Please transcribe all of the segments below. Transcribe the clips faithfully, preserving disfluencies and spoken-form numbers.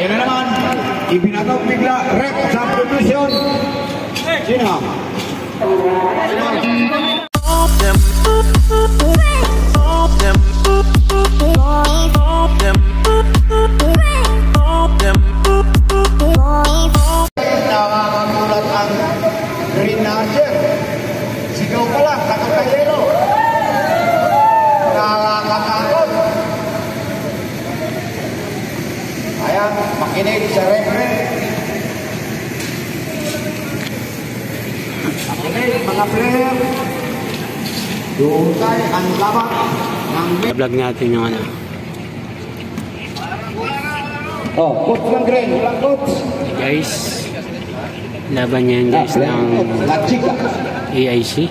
Ayan na naman. Ibinagaw bigla. Rep substitution. Sino? Nakakagulat ang Green Nasher. Sigaw pa lang, takot na yelo. Nakakatakot. Ayan, makinig sa referee. Makinig, mga player. Doon tayo ang laban ng... Vlog natin yung ano. Oh, coach ng Green, walang coach. Guys, laban yan guys ng A I C.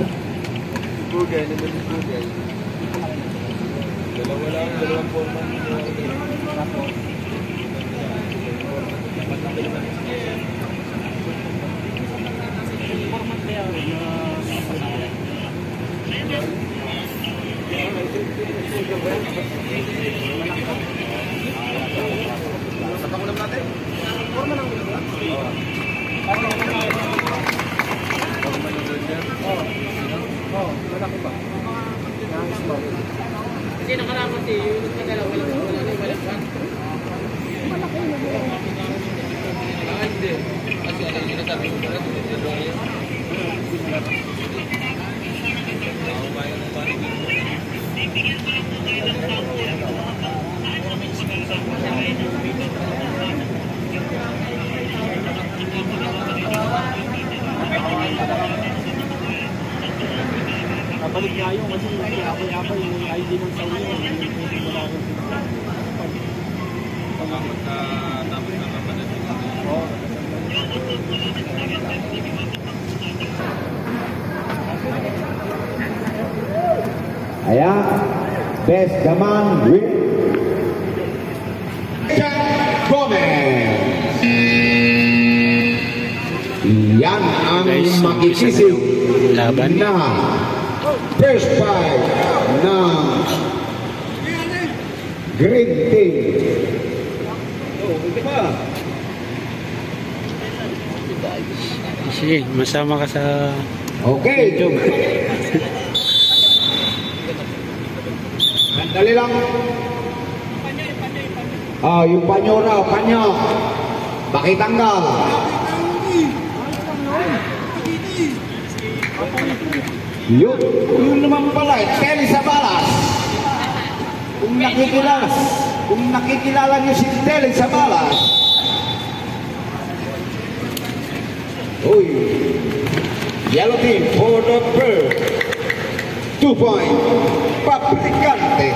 Kasi nakarapat eh, yung nagkagalaw, wala wala wala wala wala. Malaki na mo. Ah, hindi. Kasi alam niyo na sabi ko pala, hindi ko yan. Balik niya yung kasi apay-apay yung I D ng Saudi yung wala rin sila. Pagkakot na tapos na kapatid. Oo. Ayan, best gaman with Jack Gomez. Yan ang makikisip laban na first fight ng Green Team. Oh, hindi ba? Sige, masama ka sa Okay. YouTube. Sandali lang. Ah, yung panyo raw, panyo. Bakitanggal. Yun, yun naman pala, Telly sa balas. Kung nakikilala, kung nakikilala niyo si Telly sa balas. Uy, yellow team for the bird. Two point, Pabricante.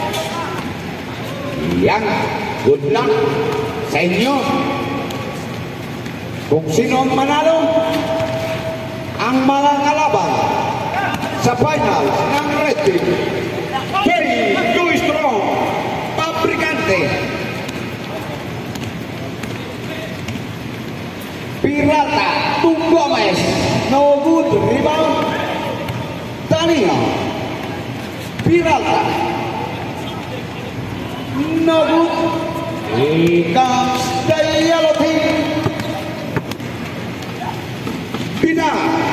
Yan, good luck sa inyo. Kung sino ang manalo, ang mga kalaban sa finals ng Red Team, very too strong, Pabricante. Pirata, two Gomez, no good rebound. Tania, Pirata, no good. Here comes the yellow team. Pina.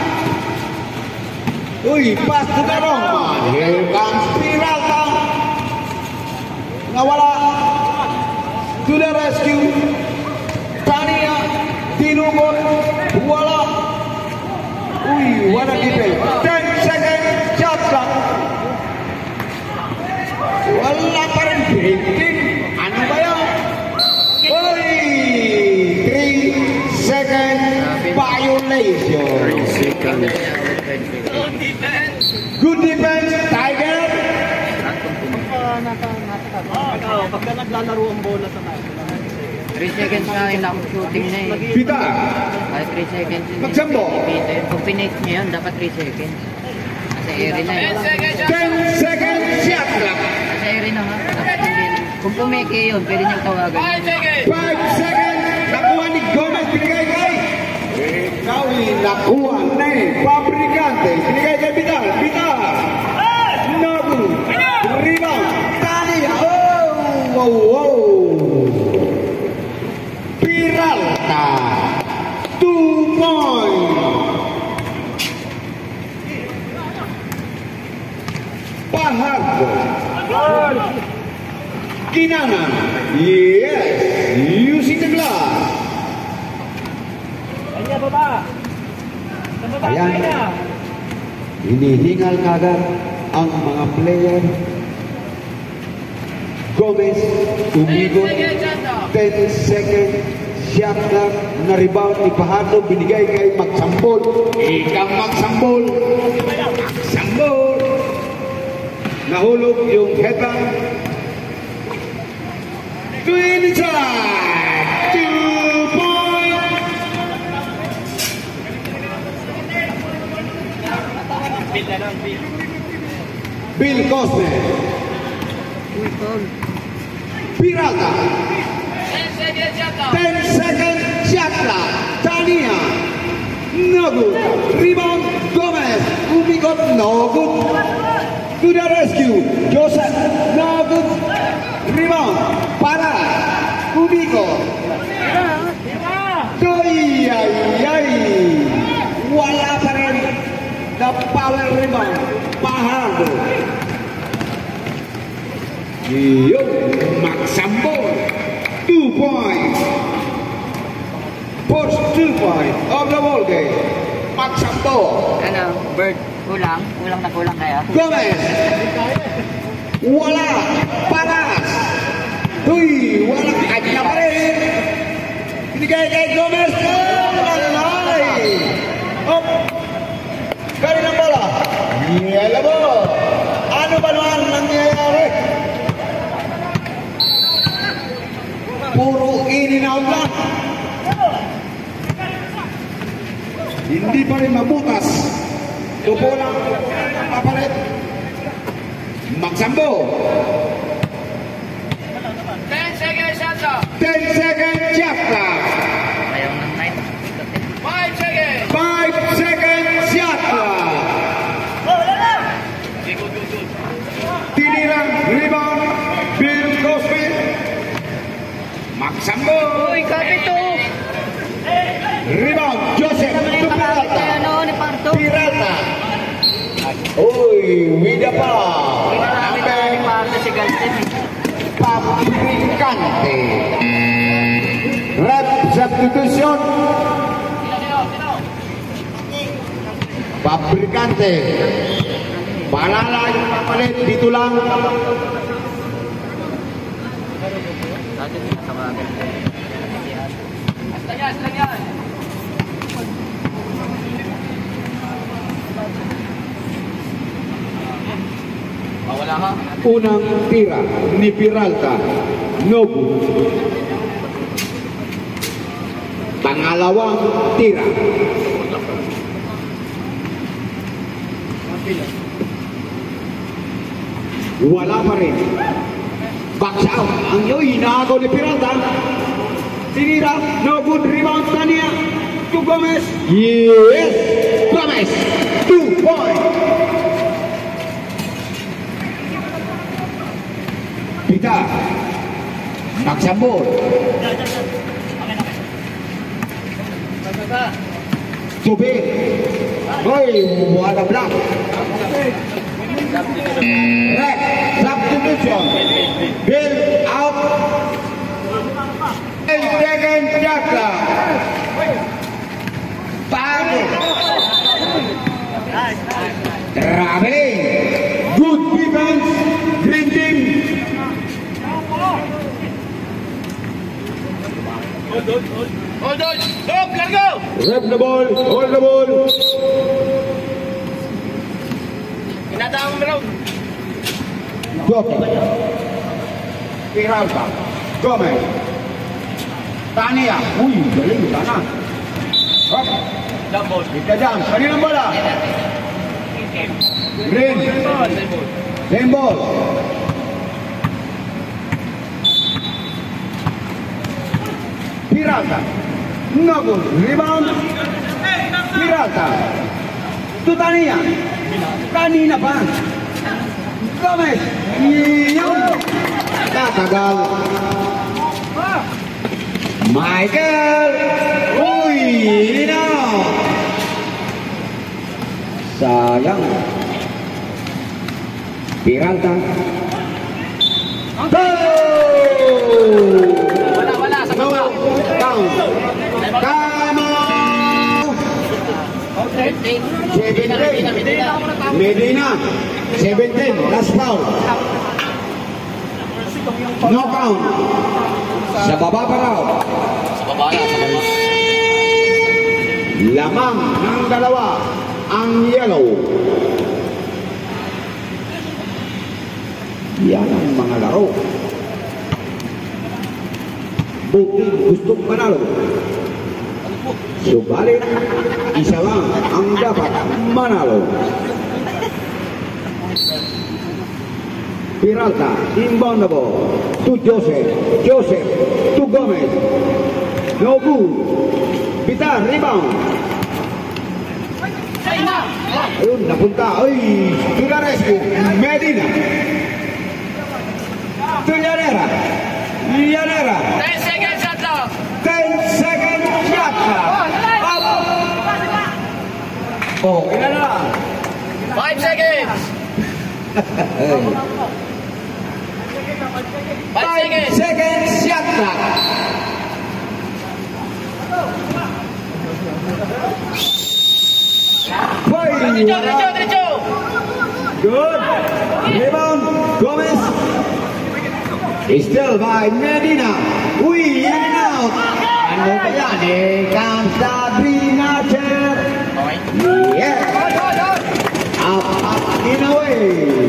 Uy, pass to the wrong man. Here comes Pirata. Nawala. To the rescue. Tania. Tinumon. Wala. Uy, what a defense. ten seconds. Shot clock. Wala pa rin. fifteen. Ano ba yan? Uy, three seconds. Violation. three seconds. Good defense, Tiger. Pagka naglalaro ang bola sa tayo. three seconds na rin ang shooting na eh. Pita. Ay, three seconds. Magsambo. Kung pinake niya yun, dapat three seconds. Kasi area na yun. ten seconds, shot clock. Kasi area na nga. Dapat hindi. Kung pumake yun, pwede niyang tawagan. five seconds. Nakuha ni Gomez. Binigay kay. Ikaw nakuha na eh. Pabricante. Binigay kay Vital. Vital. Nobu. Rebound. Tali. Oh. Wow. Wow. Two points. Pahardo. Kinangan. Yes. Using the glass. Ayan. Hinihingal kagad ang mga player. Gomez, umigot. ten second shot lang na rebound ni Pahardo. Binigay kay Magsambol. Ikang Magsambol. Magsambol. Nahulog yung headband. To inside. Two points. Bill Cosme. Pirata. ten second shot clock. Tania. No good. Rebound Gomez. Umigot. No good. To the rescue. Joseph. No good. Rebound. Para. Umigot. Ay, ay, ay. Wala pa rin. The power rebound. Pahardo. Yo, Magsambol. Two points. First two points of the ball game. Magsambol. Ano, Bird, kulang? Kulang na kulang kaya? Gomez. Wala. Paras. Uy, wala. Kanya pa rin. Binigay kay Gomez. Lalay. Up. Kari ng bola. Yala mo. Ano ba naman nangyayari? Puro in and out lang. Hindi pa rin mabutas. Tupo lang. Papalit. Magsambo. ten seconds shot clock. ten second shot clock. Ayaw ng night. five seconds. five second shot clock. Tinirang rebound. Bill Cosme. Magsambo. Uy, kapit to! Rebound. Joseph. Naman yung kapit na ano ni Parto. Pirata. Uy, Wida pa. Kapit na ni Parto si Galten. Pabricante. Rep substitution. Pabricante. Palala yung papalit. Dito lang. Dati sinatawagan ko. Hasta yan, hasta yan. Mawala ka. Unang tira ni Peralta. Nobu. Pangalawang tira. Wala pa rin. Box out. Ang iyo, inaagaw ni Peralta. Sinira. No good rebound. Tania. To Gomez. Yes. Gomez. Two points. Pita. Magsambol. Tubi. Hoy, wala block. Rep, substitution. Bill out. ten second shot clock. Pago. Traveling. Good defense. Green team. Hold on, hold. Hold on. Stop, let go. Rep the ball. Hold the ball. Inatahan mo raw. Jockey. Peralta. Gomez. Tania. Uy, galing. Sana. Hop. Double. Kita jam. Kaninang bola? Green. Same ball. Peralta. No good. Rebound. Peralta. To Tania. Kanina pa. Gomez. Yun. Tatagal. Michael. Uy, Lina. Sayang. Peralta. Go! Wala, wala, sa baba. Down. Come on. seventeen. seventeen. Medina. seventeen. Last foul. No count. Sa baba pa raw. Sa baba na, sa baba. Lamang ng dalawa ang yellow. Yan ang mga laro. Bukid gustong manalo. Subalit, isa lang ang dapat manalo. Peralta, inbound the ball to Joseph. Joseph to Gomez. No good. Pitar, rebound. Ayun, napunta. Ay, to the rescue. Medina. To Llanera. Llanera. ten seconds shot lang. ten second shot. Up. Oh, ilan na lang? five seconds. five seconds. Second shot clock. Diretso, diretso, diretso. Good. Rebound. Gomez. Still by Medina. Uy, in and out. Ano ba yan? Here comes the green archer. Yeah. Up, up, in away.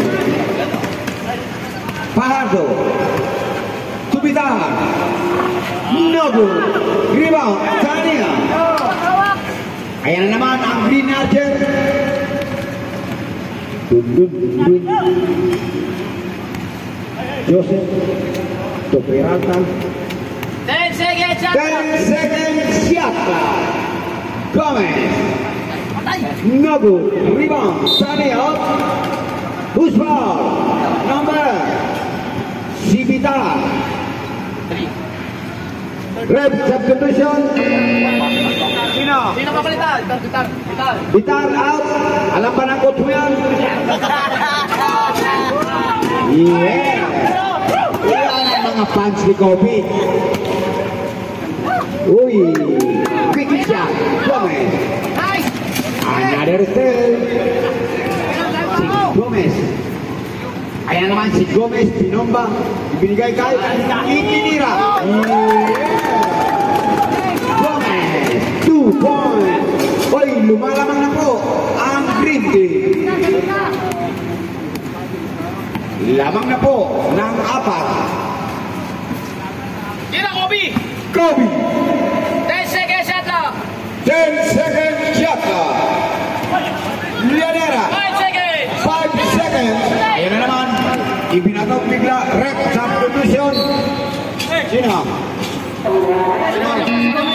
Fajardo. Tubitar. No good. Rebound. Tania. Ayan na naman ang green archer. Dun, dun, dun, dun. Joseph. To Peralta. ten seconds shot ten lang. second shot. Gomez. No good. Rebound. Tania out. Who's foul? Number. Sibita. Red substitution. Sino? Sino papalitan? Bitar, bitar, bitar. Bitar out. Alam pa ng coach mo yan? Yeah. Yan ang mga fans ni Kobe. Uy. Quick shot. Gomez. Another steal. Si Gomez. Ayan naman si Gomez. Pinomba. Ibinigay kay Itinira. Gomez. Two points. Uy, lumalamang na po ang Green Team. Lamang na po ng apat. Tira, Kobe. Kobe. ten seconds shot lang. ten second shot. Llanera. five seconds. five seconds. Ayan na naman. Ibinatok bigla. Rep substitution. Sino? Sino?